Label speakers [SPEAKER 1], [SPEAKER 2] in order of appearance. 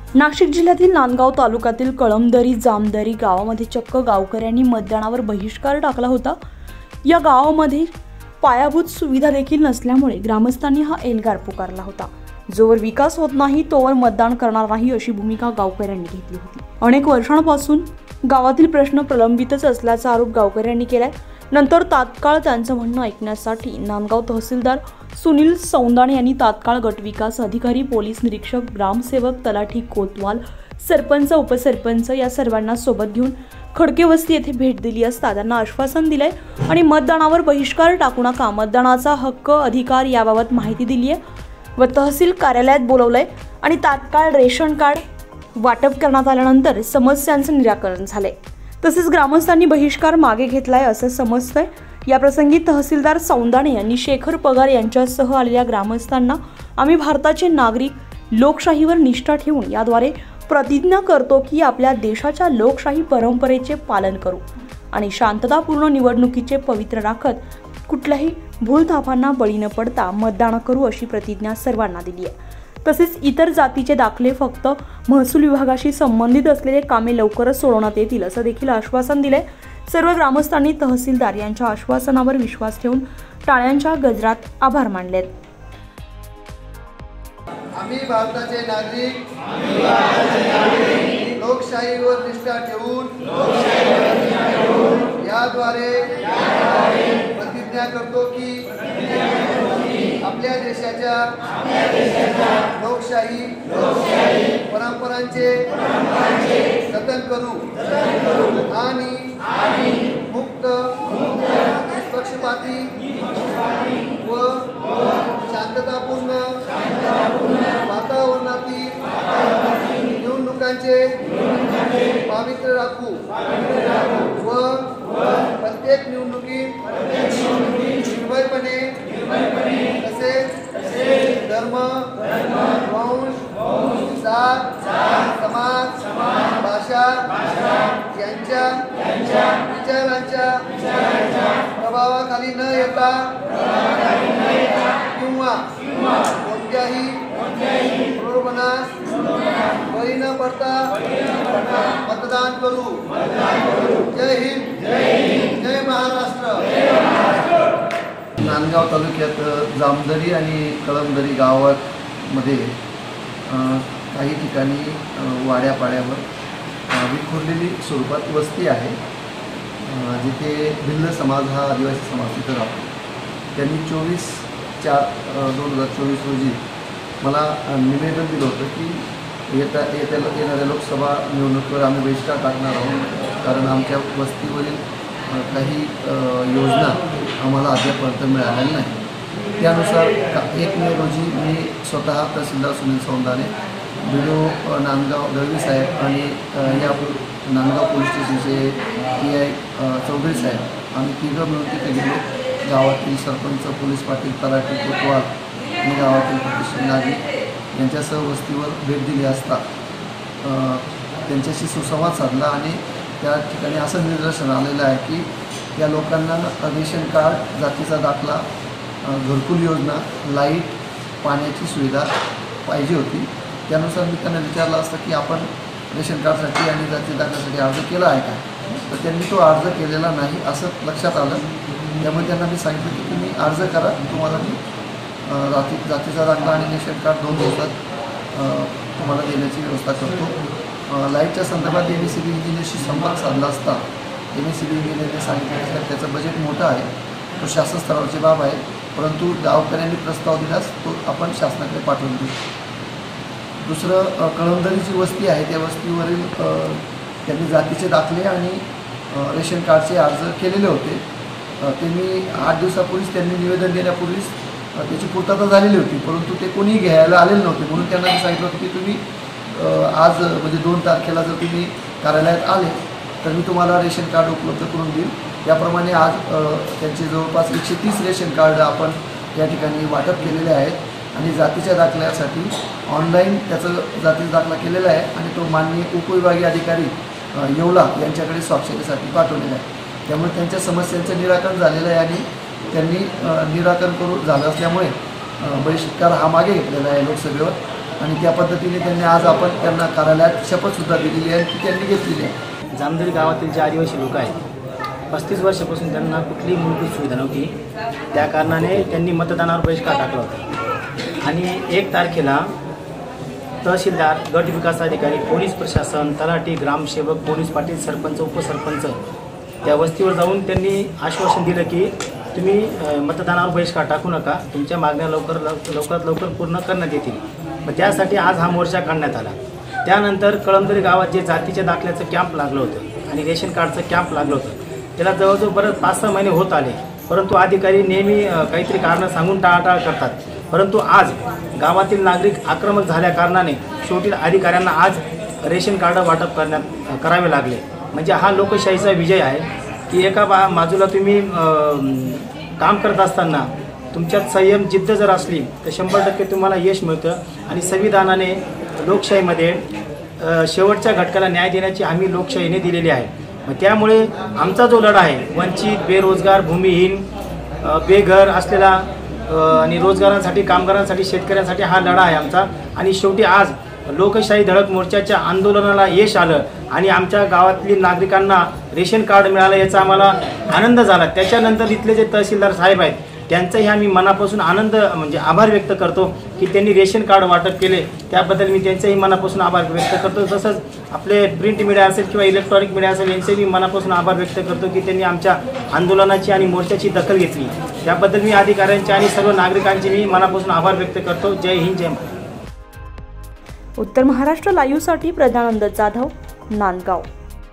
[SPEAKER 1] नाशिक जिल्ह्यातील नांदगाव तालुक्यातील कळमदरी जामदरी गावामध्ये चक्क गावकऱ्यांनी मतदानावर बहिष्कार टाकला होता। या गावामध्ये पायाभूत सुविधा देखील नसल्यामुळे ग्रामस्थांनी हा एल्गार पुकारला होता। जोवर विकास होत नाही तोवर मतदान करणार नाही अशी भूमिका गावकऱ्यांनी घेतली होती। अनेक वर्षांपासून गावातील प्रश्न प्रलंबितच असल्याचा आरोप गावकऱ्यांनी केलाय। नंतर तात्काळ त्यांचं म्हणणं ऐकण्यासाठी नांदगाव तहसीलदार सुनील सौंदाणे यांनी तात्काळ गटविकास अधिकारी, पोलीस निरीक्षक, ग्रामसेवक, तलाठी, कोतवाल, सरपंच, उपसरपंच या सर्वांना सोबत घेऊन खडकेवस्ती येथे भेट दिली असता त्यांना आश्वासन दिले आणि मतदानावर बहिष्कार टाकू नका, मतदानाचा हक्क अधिकार याबाबत माहिती दिली आहे व तहसील कार्यालयात बोलवलंय आणि तात्काळ रेशन कार्ड वाटप करण्यात आल्यानंतर समस्यांचं निराकरण झाले। तसेच ग्रामस्थांनी बहिष्कार मागे घेतलाय असं समजतंय। या प्रसंगी तहसीलदार सौंदाणे यांनी शेखर पगार यांच्यासह आलेल्या ग्रामस्थांना आम्ही भारताचे नागरिक लोकशाहीवर निष्ठा ठेवून याद्वारे प्रतिज्ञा करतो की आपल्या देशाच्या लोकशाही परंपरेचे पालन करू आणि शांततापूर्ण निवडणुकीचे पवित्र राखत कुठल्याही भूलथापांना बळी न पडता मतदान करू अशी प्रतिज्ञा सर्वांना दिली आहे। तसेच इतर जातीचे दाखले फक्त महसूल विभागाशी संबंधित असलेले कामे लवकरच सोडवण्यात येतील असं देखील आश्वासन दिले। सर्व ग्रामस्थांनी तहसीलदार यांच्या आश्वासनावर विश्वास ठेवून टाळ्यांच्या गजरात आभार मानलेत।
[SPEAKER 2] आम्ही भारताचे नागरिक लोकशाहीवर निष्ठा ठेवून याद्वारे प्रतिज्ञा करतो की आपल्या देशाच्या लोकशाही परंपरांचे जतन करू आणि मुक्त, निष्पक्षपाती व शांततापूर्ण वातावरणातील निवडणुकांचे पावित्र्य राखू व प्रत्येक निवडणुकीत निर्भयपणे तसेच धर्म, वंश, जात, समाज, भाषा यांच्या विचारांच्या प्रभावाखाली न येता किंवा कोणत्याही प्रलोभनास बळी न पडता मतदान करू। जय हिंद, जय महाराष्ट्र।
[SPEAKER 3] नांदगाव तालुक्यात जामदरी आणि कळमदरी गावामध्ये काही ठिकाणी वाड्यापाड्यावर विखुरलेली स्वरूपात वस्ती आहे, जिथे भिल्ल समाज हा आदिवासी समाज तिथं राहतो। त्यांनी 24/4/2024 रोजी मला निवेदन दिलं होतं की येणाऱ्या लोकसभा निवडणुकीवर आम्ही बहिष्कार टाकणार आहोत, कारण आमच्या वस्तीवरील काही योजना आम्हाला अद्यापर्यंत मिळालेल्या नाही। त्यानुसार 1 मे रोजी मी स्वतः तहसीलदार सुनील सौंदाणे, BDO नांदगाव दळवी साहेब आणि या नांदगाव पोलीस स्टेशनचे PI चौधरी साहेब आम्ही तिघं मिळून तिथे गेलो। गावातील सरपंच, पोलीस पाटील, तलाठी, कोतवाल आणि गावातील प्रतिष्ठित नागरिक यांच्यासह वस्तीवर भेट दिली असता त्यांच्याशी सुसंवाद साधला आणि त्या ठिकाणी असं निदर्शन आलेलं आहे की या लोकांना रेशन कार्ड, जातीचा दाखला, घरकुल योजना, लाईट, पाण्याची सुविधा पाहिजे होती। त्यानुसार मी त्यांना विचारलं असतं की आपण रेशन कार्डसाठी आणि जाती दाखल्यासाठी अर्ज केला आहे का, तर त्यांनी तो अर्ज केलेला नाही असं लक्षात आलं। त्यामुळे त्यांना मी सांगितलं की तुम्ही अर्ज करा, तुम्हाला मी जातीचा दाखला आणि रेशन कार्ड 2 दिवसात तुम्हाला देण्याची व्यवस्था करतो। लाईटच्या संदर्भात MSCB इंजिनियरशी संपर्क साधला असता MSCB इंजिनियरने सांगितलं की त्याचं बजेट मोठं आहे, तो शासन स्तरावरची बाब आहे, परंतु गावकऱ्यांनी प्रस्ताव दिल्यास तो आपण शासनाकडे पाठवून देऊ। दुसरं, कळमदरीची वस्ती आहे, त्या वस्तीवरील त्यांनी जातीचे दाखले आणि रेशन कार्डचे अर्ज केलेले होते। ते मी 8 दिवसापूर्वीच त्यांनी निवेदन देण्यापूर्वीच त्याची पूर्तता झालेली होती, परंतु ते कोणी घ्यायला आलेले नव्हते। म्हणून त्यांना मी सांगितलं होतं की तुम्ही आज म्हणजे 2 तारखेला जर तुम्ही कार्यालयात आले तर मी तुम्हाला रेशन कार्ड उपलब्ध करून देईल। त्याप्रमाणे आज त्यांचे जवळपास 130 रेशन कार्ड आपण या ठिकाणी वाटप केलेले आहेत आणि जातीच्या दाखल्यासाठी ऑनलाईन त्याचं जातीचा दाखला केलेला आहे आणि तो माननीय उपविभागीय अधिकारी येवला यांच्याकडे स्वाक्षरीसाठी पाठवलेला आहे। त्यामुळे त्यांच्या समस्यांचं निराकरण झालेलं आहे आणि त्यांनी निराकरण झालं असल्यामुळे बहिष्कार हा मागे घेतलेला आहे लोकसभेवर। आणि त्या पद्धतीने त्यांनी आज आपण त्यांना कार्यालयात शपथसुद्धा दिलेली आहे ती त्यांनी घेतलेली आहे.
[SPEAKER 4] जामदरी गावातील जे आदिवासी लोक आहेत 35 वर्षापासून त्यांना कुठलीही मूलभूत सुविधा नव्हती. त्या कारणाने त्यांनी मतदानावर बहिष्कार टाकला होता आणि 1 तारखेला तहसीलदार, गट विकास अधिकारी, पोलीस प्रशासन, तलाठी, ग्रामसेवक, पोलीस पाटील, सरपंच, उपसरपंच त्या वस्तीवर जाऊन त्यांनी आश्वासन दिलं की तुम्ही मतदानावर बहिष्कार टाकू नका, तुमच्या मागण्या लवकरात लवकर पूर्ण करण्यात येतील. मग त्यासाठी आज हा मोर्चा काढण्यात आला. त्यानंतर कळमदरी गावात जे जातीच्या दाखल्याचं कॅम्प लागलं होतं आणि रेशन कार्डचं कॅम्प लागलं होतं त्याला जवळजवळ बरं 5-6 महिने होत आले, परंतु अधिकारी नेहमी काहीतरी कारणं सांगून टाळाटाळ करतात. परंतु आज गावातील नागरिक आक्रमक झाल्या कारणाने शेवटी अधिकाऱ्यांना आज रेशन कार्ड वाटप करावे लागले. म्हणजे हा लोकशाहीचा विजय आहे की एका बाजूला तुम्ही काम करत असताना तुमच्यात संयम, जिद्द जर असली तर 100% तुम्हाला यश मिळतं आणि संविधानाने लोकशाहीमध्ये शेवटच्या घटकाला न्याय देण्याची हमी लोकशाहीने दिलेली आहे. मग त्यामुळे आमचा जो लढा आहे वंचित, बेरोजगार, भूमिहीन, बेघर असलेला आणि रोजगारांसाठी, कामगारांसाठी, शेतकऱ्यांसाठी हा लढा आहे आमचा. आणि शेवटी आज लोकशाही धडक मोर्चाच्या आंदोलनाला यश आलं आणि आमच्या गावातील नागरिकांना रेशन कार्ड मिळालं याचा आम्हाला आनंद झाला. त्याच्यानंतर इथले जे तहसीलदार साहेब आहेत त्यांचाही आम्ही मनापासून आनंद म्हणजे आभार व्यक्त करतो की त्यांनी रेशन कार्ड वाटप केले, त्याबद्दल मी त्यांचाही मनापासून आभार व्यक्त करतो. तसंच आपले प्रिंट मीडिया असेल किंवा इलेक्ट्रॉनिक मीडिया असेल यांचेही मी मनापासून आभार व्यक्त करतो की त्यांनी आमच्या आंदोलनाची आणि मोर्चाची दखल घेतली. त्याबद्दल मी अधिकाऱ्यांचे आणि सर्व नागरिकांचे मी मनापासून आभार व्यक्त करतो. जय हिंद, जय महाराष्ट्र.
[SPEAKER 1] उत्तर महाराष्ट्र लाईव्हसाठी प्रज्ञानंद जाधव, नांदगाव.